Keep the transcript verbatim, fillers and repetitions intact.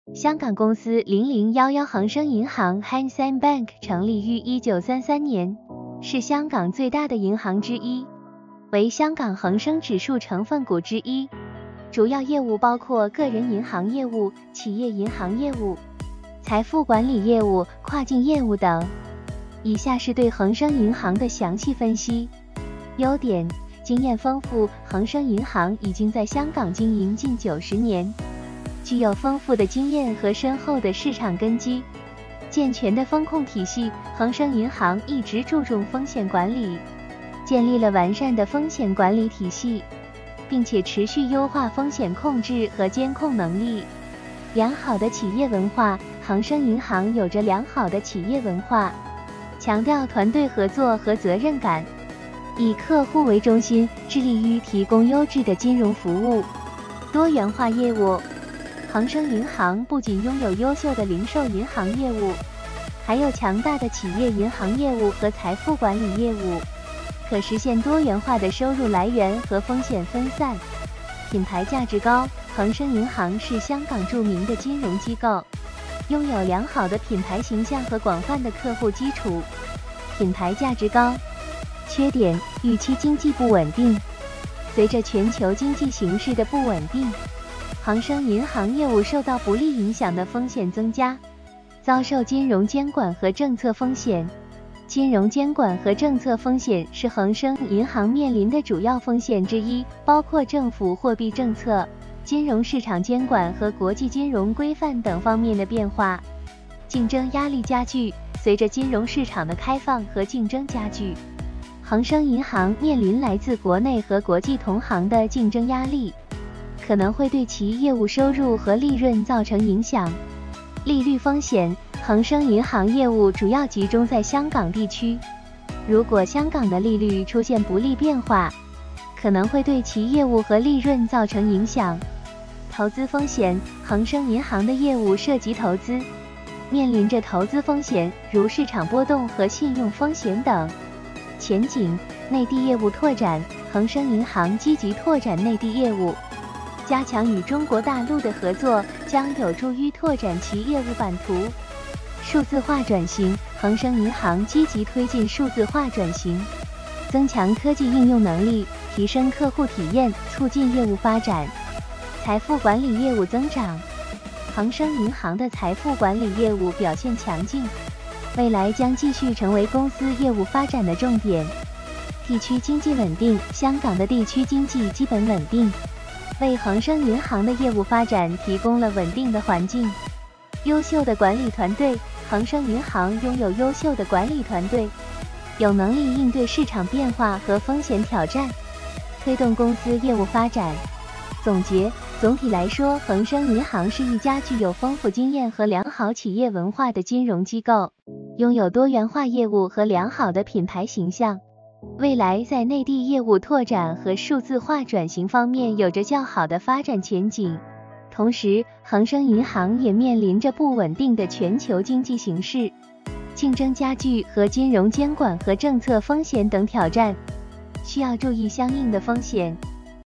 香港公司零零一一恒生银行 Hang Seng Bank 成立于一九三三年，是香港最大的银行之一，为香港恒生指数成分股之一。主要业务包括个人银行业务、企业银行业务、财富管理业务、跨境业务等。以下是对恒生银行的详细分析。优点：经验丰富，恒生银行已经在香港经营近九十年，具有丰富的经验和深厚的市场根基。健全的风控体系，恒生银行一直注重风险管理，建立了完善的风险管理体系，并且持续优化风险控制和监控能力。良好的企业文化，恒生银行有着良好的企业文化，强调团队合作和责任感，以客户为中心，致力于提供优质的金融服务。多元化业务，恒生银行不仅拥有优秀的零售银行业务，还有强大的企业银行业务和财富管理业务，可实现多元化的收入来源和风险分散。品牌价值高，恒生银行是香港著名的金融机构，拥有良好的品牌形象和广泛的客户基础。品牌价值高。缺点：预期经济不稳定。随着全球经济形势的不稳定，恒生银行业务受到不利影响的风险增加，遭受金融监管和政策风险。金融监管和政策风险是恒生银行面临的主要风险之一，包括政府货币政策、金融市场监管和国际金融规范等方面的变化。竞争压力加剧，随着金融市场的开放和竞争加剧，恒生银行面临来自国内和国际同行的竞争压力，可能会对其业务收入和利润造成影响。利率风险，恒生银行业务主要集中在香港地区，如果香港的利率出现不利变化，可能会对其业务和利润造成影响。投资风险，恒生银行的业务涉及投资，面临着投资风险，如市场波动和信用风险等。前景，内地业务拓展，恒生银行积极拓展内地业务，加强与中国大陆的合作，将有助于拓展其业务版图。数字化转型，恒生银行积极推进数字化转型，增强科技应用能力，提升客户体验，促进业务发展。财富管理业务增长，恒生银行的财富管理业务表现强劲，未来将继续成为公司业务发展的重点。地区经济稳定，香港的地区经济基本稳定，为恒生银行的业务发展提供了稳定的环境。优秀的管理团队，恒生银行拥有优秀的管理团队，有能力应对市场变化和风险挑战，推动公司业务发展。总结，总体来说，恒生银行是一家具有丰富经验和良好企业文化的金融机构，拥有多元化业务和良好的品牌形象，未来在内地业务拓展和数字化转型方面有着较好的发展前景。同时，恒生银行也面临着不稳定的全球经济形势、竞争加剧和金融监管和政策风险等挑战，需要注意相应的风险。